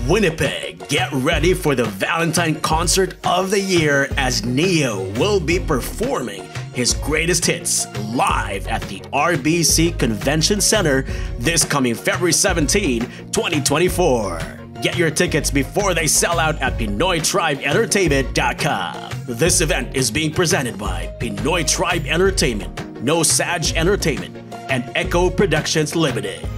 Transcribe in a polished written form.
Winnipeg, get ready for the Valentine concert of the year as Neo will be performing his greatest hits live at the RBC Convention Center this coming February 17, 2024. Get your tickets before they sell out at PinoyTribeEntertainment.com. This event is being presented by Pinoy Tribe Entertainment, No Saj Entertainment, and Echo Productions Limited.